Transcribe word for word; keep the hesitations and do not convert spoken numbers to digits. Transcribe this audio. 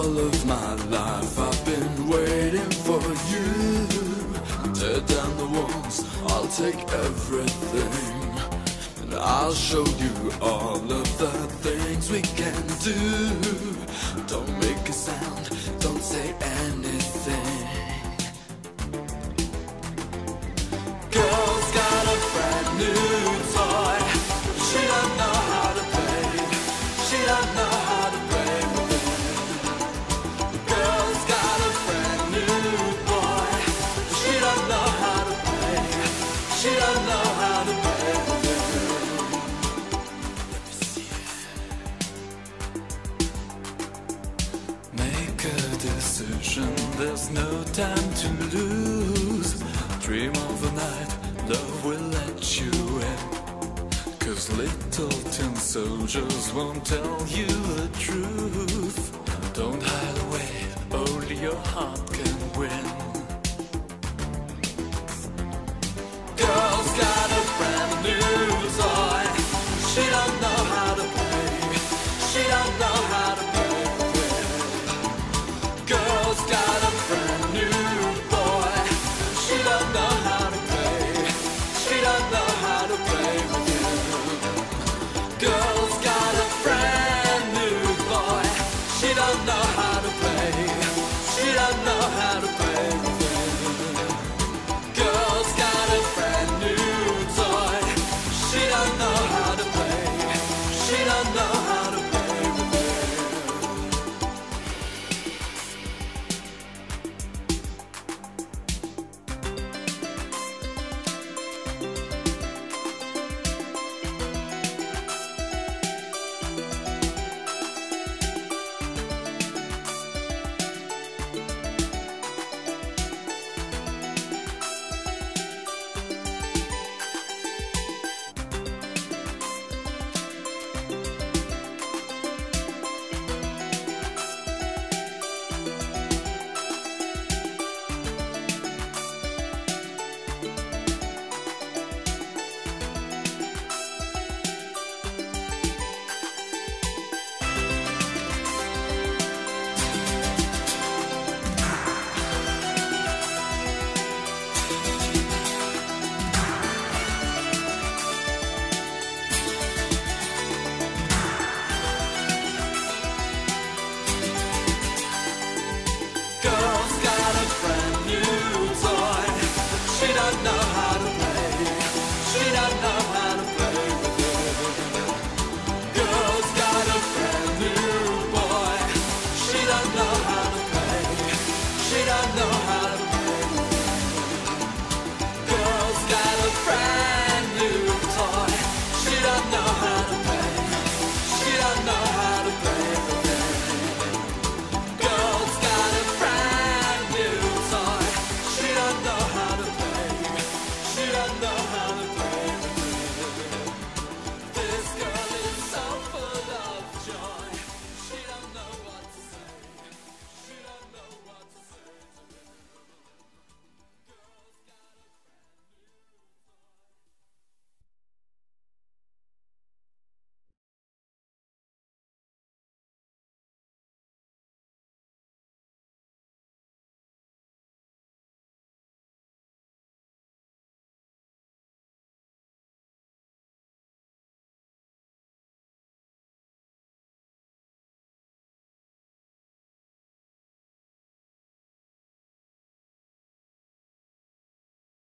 All of my life I've been waiting for you. Tear down the walls, I'll take everything, and I'll show you all of the things we can do. Don't make a sound, don't say anything. Girl's got a brand new toy. She don't know how to play. She don't know how to play with it. Girl's got a brand new boy. She don't know how to play. She don't know how to play with it. Let me see it. Make a decision, there's no time to lose. Dream of the night, love will let you in. Cause little tin soldiers won't tell you the truth. Don't hide away, only your heart can win.